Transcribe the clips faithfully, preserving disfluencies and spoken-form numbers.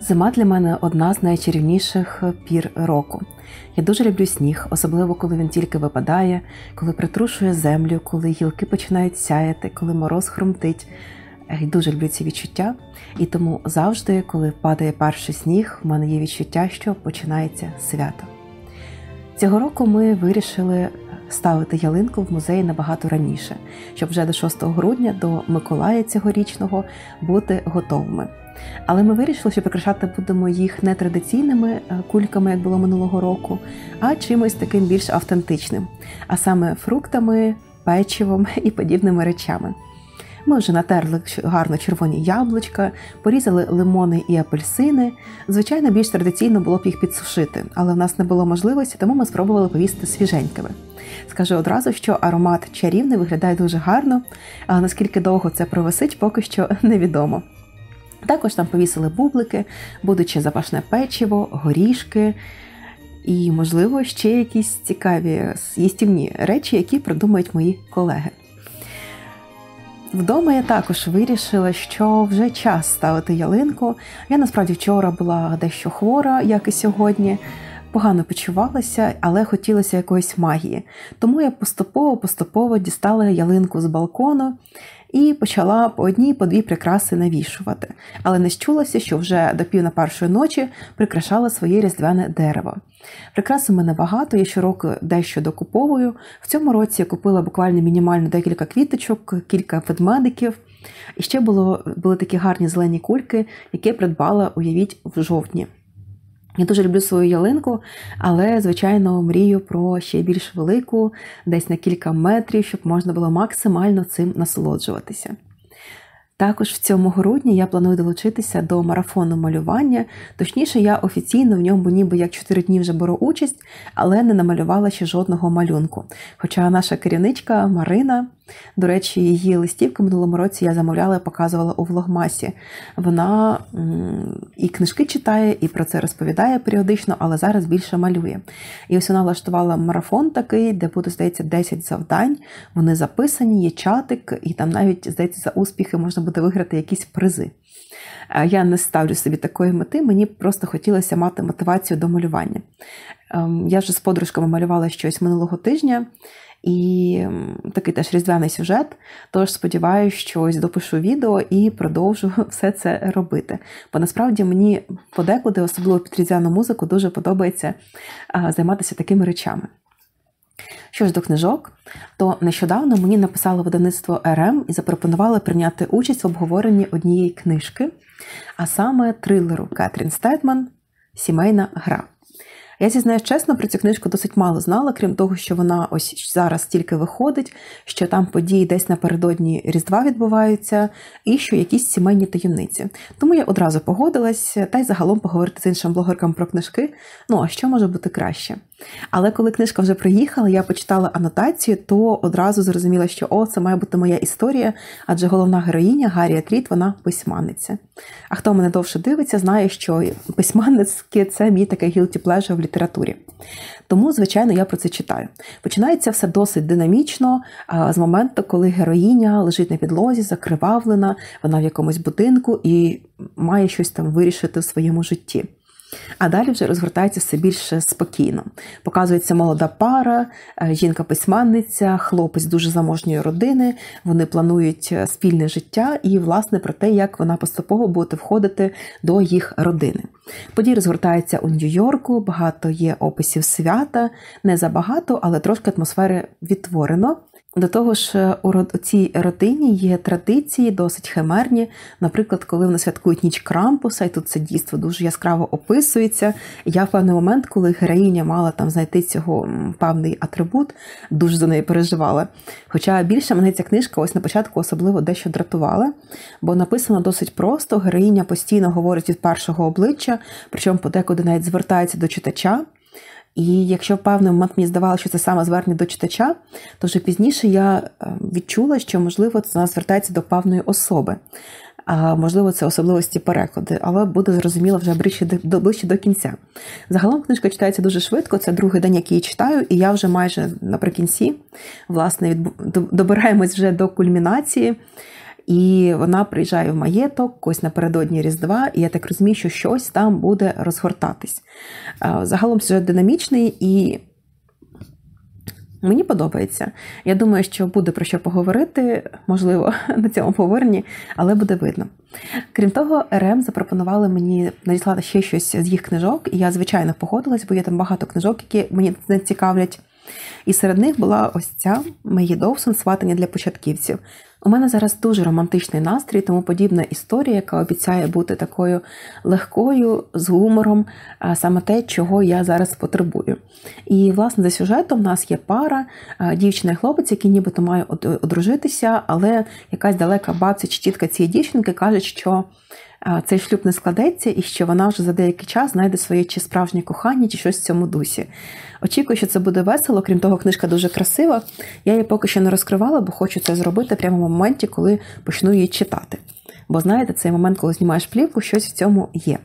Зима для мене одна з найчарівніших пір року. Я дуже люблю сніг, особливо коли він тільки випадає, коли притрушує землю, коли гілки починають сяяти, коли мороз хрумтить. Я дуже люблю ці відчуття, і тому завжди, коли падає перший сніг, в мене є відчуття, що починається свято. Цього року ми вирішили ставити ялинку в музеї набагато раніше, щоб вже до шостого грудня, до Миколая цьогорічного, бути готовими. Але ми вирішили, що прикрашати будемо їх не традиційними кульками, як було минулого року, а чимось таким більш автентичним, а саме фруктами, печивом і подібними речами. Ми вже натерли гарно червоні яблучка, порізали лимони і апельсини. Звичайно, більш традиційно було б їх підсушити, але в нас не було можливості, тому ми спробували повісити свіженькими. Скажу одразу, що аромат чарівний, виглядає дуже гарно, але наскільки довго це провисить, поки що невідомо. Також там повісили бублики, будучи запашне печиво, горішки і, можливо, ще якісь цікаві їстівні речі, які придумають мої колеги. Вдома я також вирішила, що вже час ставити ялинку. Я, насправді, вчора була дещо хвора, як і сьогодні. Погано почувалася, але хотілося якоїсь магії. Тому я поступово-поступово дістала ялинку з балкону і почала по одній, по дві прикраси навішувати. Але не счулася, що вже до пів на першої ночі прикрашала своє різдвяне дерево. Прикрас у мене багато, я щороку дещо докуповую. В цьому році я купила буквально мінімально декілька квіточок, кілька ведмедиків. І ще було, були такі гарні зелені кульки, які я придбала, уявіть, в жовтні. Я дуже люблю свою ялинку, але, звичайно, мрію про ще більш велику, десь на кілька метрів, щоб можна було максимально цим насолоджуватися. Також в цьому грудні я планую долучитися до марафону малювання. Точніше, я офіційно в ньому ніби як чотири дні вже беру участь, але не намалювала ще жодного малюнку. Хоча наша керівничка Марина, до речі, її листівки в минулому році я замовляла і показувала у влогмасі. Вона і книжки читає, і про це розповідає періодично, але зараз більше малює. І ось вона влаштувала марафон такий, де буде, здається, десять завдань. Вони записані, є чатик, і там навіть, здається, за успіхи можна буде виграти якісь призи. Я не ставлю собі такої мети, мені просто хотілося мати мотивацію до малювання. Я вже з подружками малювала щось минулого тижня, і такий теж різдвяний сюжет, тож сподіваюся, що ось допишу відео і продовжу все це робити. Бо насправді мені подекуди, особливо під різдвяну музику, дуже подобається займатися такими речами. Що ж до книжок, то нещодавно мені написало видавництво ер ем і запропонували прийняти участь в обговоренні однієї книжки, а саме трилеру Кетрін Стедман «Сімейна гра». Я, зізнаюсь чесно, про цю книжку досить мало знала, крім того, що вона ось зараз тільки виходить, що там події десь напередодні Різдва відбуваються, і що якісь сімейні таємниці. Тому я одразу погодилась, та й загалом поговорити з іншим блогеркам про книжки, ну а що може бути краще. Але коли книжка вже приїхала, я почитала анотацію, то одразу зрозуміла, що о, це має бути моя історія, адже головна героїня Гарріет Рід, вона письменниця. А хто мене довше дивиться, знає, що письменницьке – це мій такий guilty pleasure в літературі. Тому, звичайно, я про це читаю. Починається все досить динамічно, з моменту, коли героїня лежить на підлозі, закривавлена, вона в якомусь будинку і має щось там вирішити в своєму житті. А далі вже розгортається все більш спокійно. Показується молода пара, жінка-письменниця, хлопець дуже заможньої родини, вони планують спільне життя і, власне, про те, як вона поступово буде входити до їх родини. Події розгортаються у Нью-Йорку, багато є описів свята, не забагато, але трошки атмосфери відтворено. До того ж, у цій родині є традиції досить химерні. Наприклад, коли вони святкують ніч Крампуса, і тут це дійство дуже яскраво описується. Я в певний момент, коли героїня мала там знайти цього певний атрибут, дуже за неї переживала. Хоча більше мене ця книжка ось на початку особливо дещо дратувала, бо написано досить просто, героїня постійно говорить від першого обличчя, причому подекуди навіть звертається до читача. І якщо в певний момент мені здавалося, що це саме звернення до читача, то вже пізніше я відчула, що, можливо, це звертається до певної особи. А можливо, це особливості перекладу, але буде зрозуміло вже ближче до, ближче до кінця. Загалом книжка читається дуже швидко, це другий день, який я читаю, і я вже майже наприкінці, власне, від... добираємось вже до кульмінації. І вона приїжджає в маєток, ось напередодні Різдва, і я так розумію, що щось там буде розгортатись. Загалом сюжет динамічний і мені подобається. Я думаю, що буде про що поговорити, можливо, на цьому поверненні, але буде видно. Крім того, ер ем запропонували мені надіслати ще щось з їх книжок, і я, звичайно, погодилась, бо є там багато книжок, які мені не цікавлять. І серед них була ось ця Мегі Довсон «Сватання для початківців». У мене зараз дуже романтичний настрій, тому подібна історія, яка обіцяє бути такою легкою, з гумором, саме те, чого я зараз потребую. І, власне, за сюжетом в нас є пара, дівчина і хлопець, які нібито мають одружитися, але якась далека бабця чи тітка цієї дівчинки каже, що цей шлюб не складеться і що вона вже за деякий час знайде своє чи справжнє кохання, чи щось в цьому дусі. Очікую, що це буде весело, крім того, книжка дуже красива. Я її поки що не розкривала, бо хочу це зробити прямо в моменті, коли почну її читати. Бо, знаєте, цей момент, коли знімаєш плівку, щось в цьому є.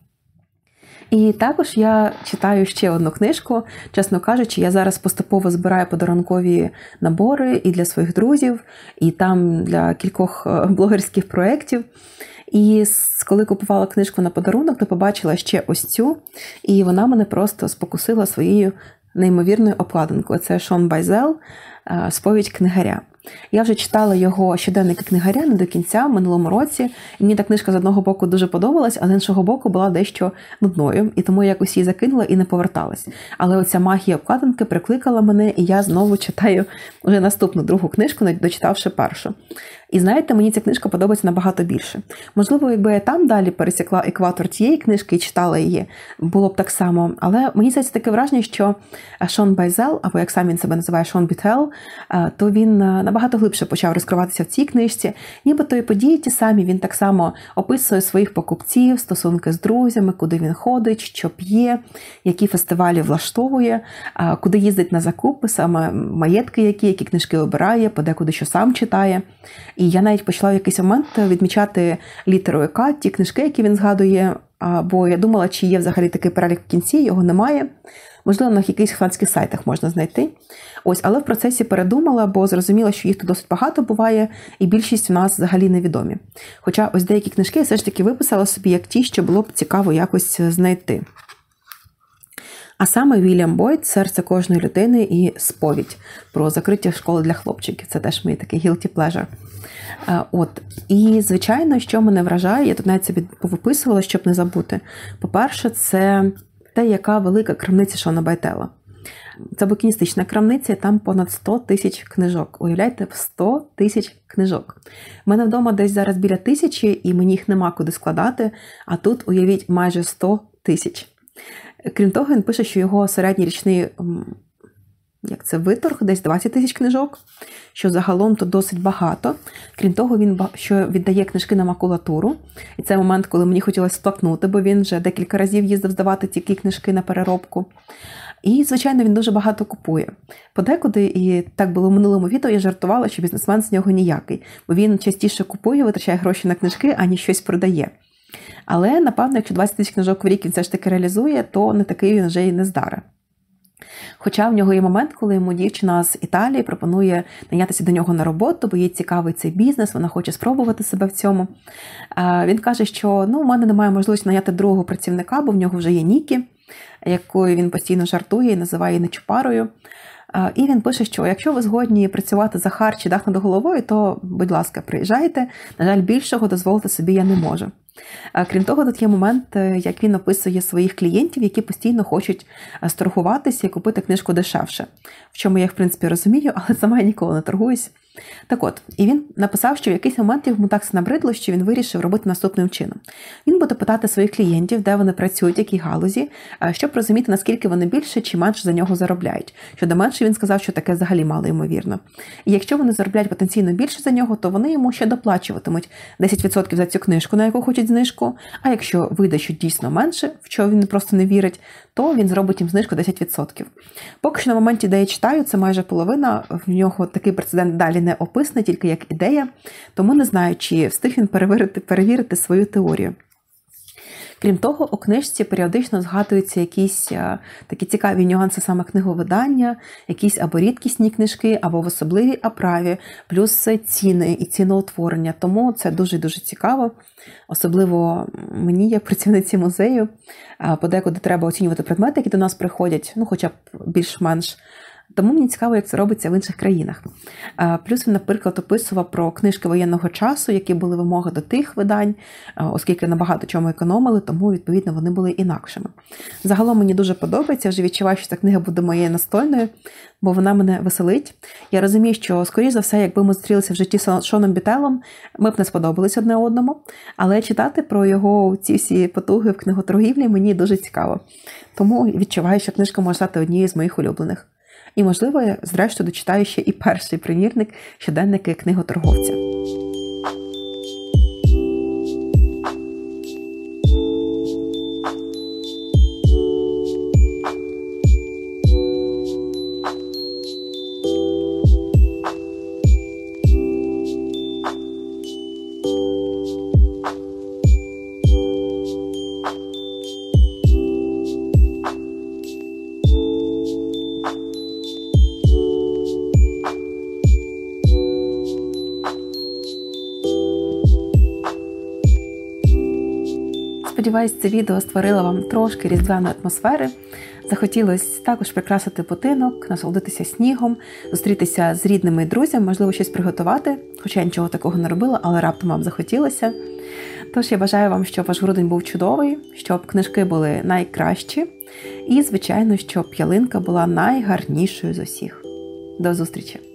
І також я читаю ще одну книжку. Чесно кажучи, я зараз поступово збираю подарункові набори і для своїх друзів, і там для кількох блогерських проєктів. І коли купувала книжку на подарунок, то побачила ще ось цю, і вона мене просто спокусила своєю неймовірною обкладинкою. Це Шон Байзел «Сповідь книгаря». Я вже читала його щоденники книгаря не до кінця в минулому році. І мені та книжка з одного боку дуже подобалась, а з іншого боку була дещо нудною. І тому я якось її закинула і не поверталась. Але оця магія обкладинки прикликала мене, і я знову читаю вже наступну другу книжку, дочитавши першу. І знаєте, мені ця книжка подобається набагато більше. Можливо, якби я там далі пересікла екватор цієї книжки і читала її, було б так само. Але мені здається таке враження, що Шон Байзел, або як сам він себе називає, Шон Бітел, то він набагато глибше почав розкриватися в цій книжці. Нібито і події ті самі, він так само описує своїх покупців, стосунки з друзями, куди він ходить, що п'є, які фестивалі влаштовує, куди їздить на закупи, саме маєтки які, які книжки обирає, подекуди що сам читає. І я навіть почала в якийсь момент відмічати літерою К ті книжки, які він згадує, бо я думала, чи є взагалі такий перелік в кінці, його немає. Можливо, на якихось фанських сайтах можна знайти. Ось, але в процесі передумала, бо зрозуміла, що їх тут досить багато буває, і більшість в нас взагалі невідомі. Хоча ось деякі книжки я все ж таки виписала собі як ті, що було б цікаво якось знайти. А саме Вільям Бойд «Серце кожної людини» і «Сповідь» про закриття школи для хлопчиків. Це теж мій такий guilty pleasure. От. І, звичайно, що мене вражає, я тут навіть собі повиписувала, щоб не забути. По-перше, це те, яка велика крамниця Шона Байтела. Це букіністична крамниця, там понад сто тисяч книжок. Уявляєте, сто тисяч книжок. У мене вдома десь зараз біля тисячі, і мені їх нема куди складати, а тут, уявіть, майже сто тисяч. Крім того, він пише, що його середній річний як це, виторг, десь двадцять тисяч книжок, що загалом то досить багато. Крім того, він що віддає книжки на макулатуру. І це момент, коли мені хотілося сплакнути, бо він вже декілька разів їздив здавати ті книжки на переробку. І, звичайно, він дуже багато купує. Подекуди, і так було в минулому відео, я жартувала, що бізнесмен з нього ніякий, бо він частіше купує, витрачає гроші на книжки, аніж щось продає. Але, напевно, якщо двадцять тисяч книжок в рік він все ж таки реалізує, то не такий він вже і не здара. Хоча в нього є момент, коли йому дівчина з Італії пропонує найнятися до нього на роботу, бо їй цікавий цей бізнес, вона хоче спробувати себе в цьому. Він каже, що ну, у мене немає можливості найняти другого працівника, бо в нього вже є Нікі, якою він постійно жартує і називає її нечупарою. І він пише, що якщо ви згодні працювати за харч і дах над головою, то, будь ласка, приїжджайте. На жаль, більшого дозволити собі я не можу. Крім того, тут є момент, як він описує своїх клієнтів, які постійно хочуть сторгуватися і купити книжку дешевше. В чому я їх, в принципі, розумію, але сама я ніколи не торгуюсь. Так от, і він написав, що в якийсь момент йому так набридло, що він вирішив робити наступним чином. Він буде питати своїх клієнтів, де вони працюють, в якій галузі, щоб розуміти, наскільки вони більше чи менше за нього заробляють. Щодо менше, він сказав, що таке взагалі мало ймовірно. І якщо вони заробляють потенційно більше за нього, то вони йому ще доплачуватимуть десять відсотків за цю книжку, на яку хочуть знижку, а якщо вийде, що дійсно менше, в що він просто не вірить, то він зробить їм знижку десять відсотків. Поки що на моменті, де я читаю, це майже половина, в нього такий прецедент далі не описаний, тільки як ідея, тому не знаю, чи встиг він перевірити, перевірити свою теорію. Крім того, у книжці періодично згадуються якісь такі цікаві нюанси саме книговидання, якісь або рідкісні книжки, або в особливій оправі, плюс ціни і ціноутворення. Тому це дуже-дуже цікаво. Особливо мені, як працівниці музею, подекуди треба оцінювати предмети, які до нас приходять, ну хоча б більш-менш. Тому мені цікаво, як це робиться в інших країнах. Плюс він, наприклад, описував про книжки воєнного часу, які були вимоги до тих видань, оскільки на багато чому економили, тому, відповідно, вони були інакшими. Загалом мені дуже подобається, вже відчуваю, що ця книга буде моєю настольною, бо вона мене веселить. Я розумію, що, скоріш за все, якби ми зустрілися в житті з Шоном Бітелом, ми б не сподобались одне одному, але читати про його ці всі потуги в книготоргівлі мені дуже цікаво. Тому відчуваю, що книжка може стати однією з моїх улюблених. І, можливо, я, зрештою, дочитаю ще і перший примірник щоденники книготорговця. Сподіваюсь, це відео створило вам трошки різдвяної атмосфери. Захотілося також прикрасити будинок, насолодитися снігом, зустрітися з рідними і друзями, можливо, щось приготувати, хоча я нічого такого не робила, але раптом вам захотілося. Тож я бажаю вам, щоб ваш грудень був чудовий, щоб книжки були найкращі і, звичайно, щоб ялинка була найгарнішою з усіх. До зустрічі!